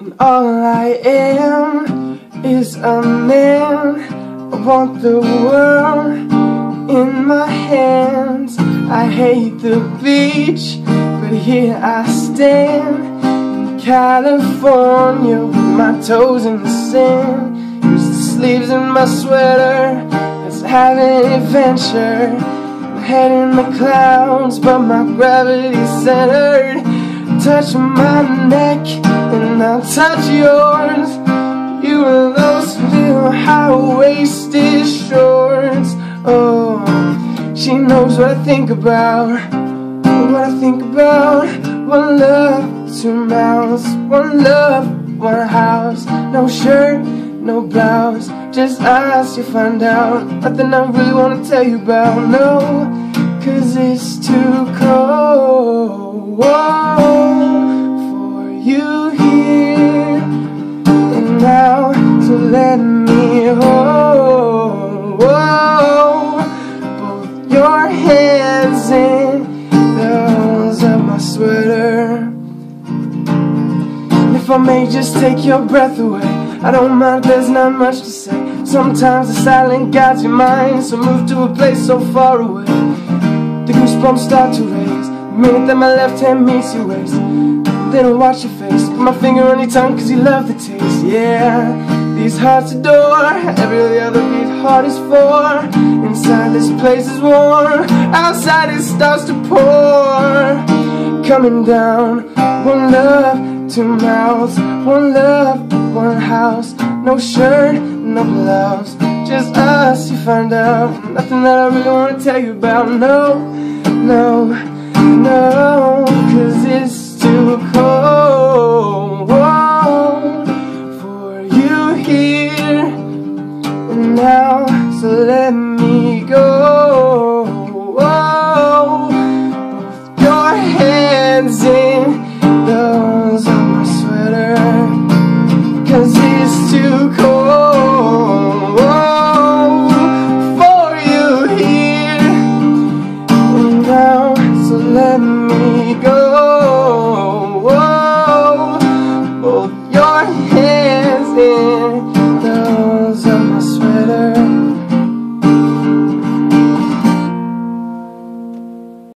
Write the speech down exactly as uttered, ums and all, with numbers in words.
And all I am is a man. I want the world in my hands. I hate the beach, but here I stand in California with my toes in the sand. Use the sleeves in my sweater, let's have an adventure. My head in the clouds, but my gravity's centered. Touch my neck and I'll touch yours. You and those little high-waisted shorts. Oh, she knows what I think about, what I think about. One love, two mouths, one love, one house. No shirt, no blouse, just us, you find out. Nothing I really wanna tell you about, no, cause it's too cold for you here and now. So let me hold both your hands in those of my sweater. If I may just take your breath away, I don't mind, there's not much to say. Sometimes the silence guides your mind, so move to a place so far away. The goosebumps start to raise the minute that my left hand meets your waist. Then I'll watch your face, put my finger on your tongue cause you love the taste. Yeah, these hearts adore, every other beat heart is for. Inside this place is warm, outside it starts to pour. Coming down, one love, two mouths, one love, one house. No shirt, no blouse, just us, you find out. Nothing that I really want to tell you about, no, no, no.